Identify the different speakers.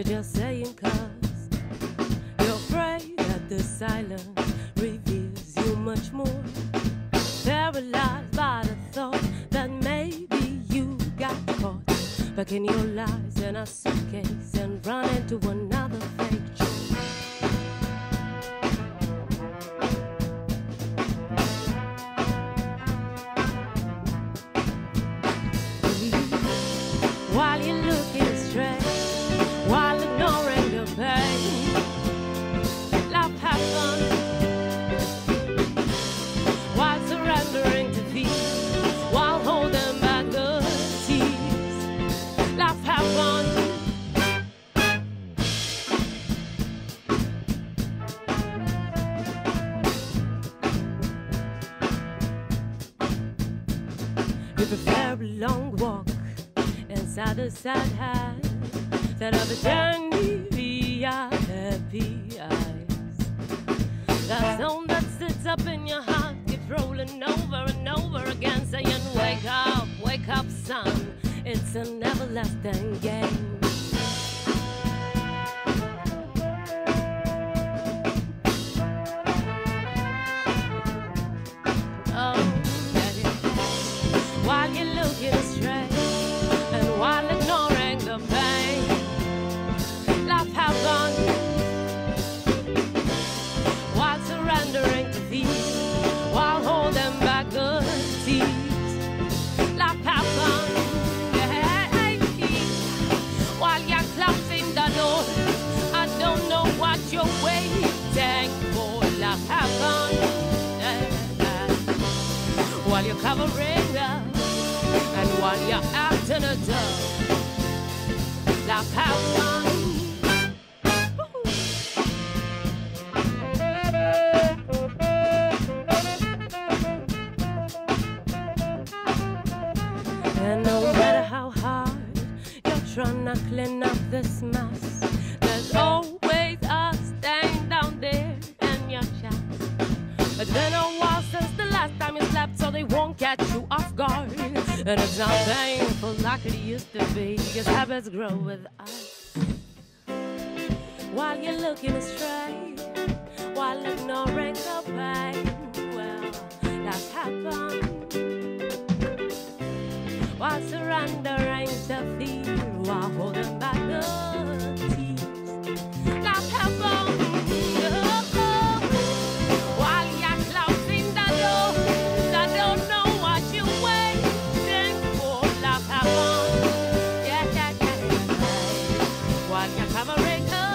Speaker 1: just saying 'cause you're afraid that the silence reveals you much more. Paralyzed by the thought that maybe you got caught back in your lies in a suitcase and run into another fake joke. While you're looking straight, while ignoring the pain, life happens. While surrendering to peace, while holding back the tears, life happens. You prefer a long walk inside the sad hat that of a journey via happy eyes. That sound that sits up in your heart keeps rolling over and over again, saying, wake up, son, it's an everlasting game. Oh, baby, while you're looking straight and while ignoring the pain, life happens. While surrendering to peace, while holding back the tears, life happens. While you're closing the door, I don't know what you're waiting for. Life happens. While you're covering up and while you're acting a dove, life happens. And no matter how hard you're trying to clean up this mess, there's always a stain down there in your chest. It's been a while since the last time you slept, so they won't catch you off guard. And it's not painful like it used to be, because habits grow with us. While you're looking astray, while ignoring the pain, well, that happens. While surrendering to fear, while holding back the tears, that happens. While you're closing the door, I don't know what you're waiting for. That happens. Yeah. While you're covering up